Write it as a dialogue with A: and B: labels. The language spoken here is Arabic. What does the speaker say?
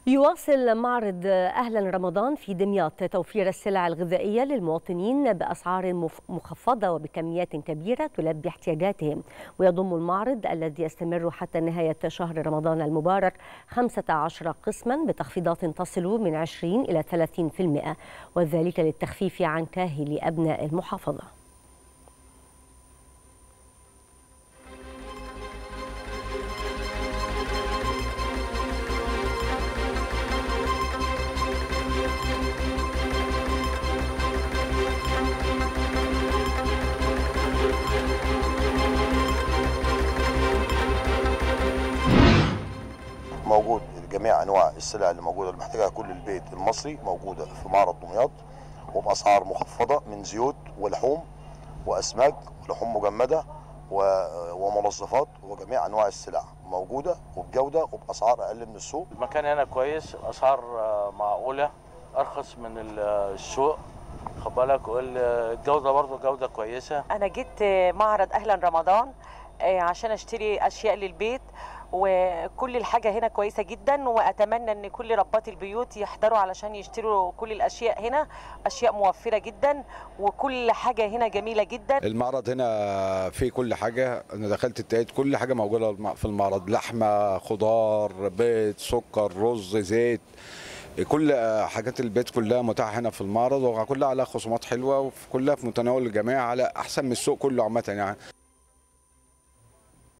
A: يواصل معرض أهلا رمضان في دمياط توفير السلع الغذائية للمواطنين بأسعار مخفضة وبكميات كبيرة تلبي احتياجاتهم. ويضم المعرض الذي يستمر حتى نهاية شهر رمضان المبارك 15 قسما بتخفيضات تصل من 20 إلى 30%، وذلك للتخفيف عن كاهل أبناء المحافظة.
B: موجود جميع انواع السلع اللي موجوده اللي محتاجها كل البيت المصري موجوده في معرض دمياط، وباسعار مخفضه من زيوت ولحوم واسماك ولحوم مجمده ومنظفات، وجميع انواع السلع موجوده وبجوده وباسعار اقل من السوق.
C: المكان هنا كويس، اسعار معقوله، ارخص من السوق، خد بالك، والجوده برضه جوده كويسه.
D: انا جيت معرض اهلا رمضان عشان اشتري اشياء للبيت، وكل الحاجة هنا كويسة جدا، وأتمنى أن كل ربات البيوت يحضروا علشان يشتروا كل الأشياء هنا. أشياء موفرة جدا وكل حاجة هنا جميلة جدا.
E: المعرض هنا فيه كل حاجة، أنا دخلت اتقيت كل حاجة موجودة في المعرض، لحمة، خضار، بيض، سكر، رز، زيت، كل حاجات البيت كلها متاحة هنا في المعرض، وكلها على خصومات حلوة، وكلها في متناول الجميع على أحسن من السوق كله عامة يعني.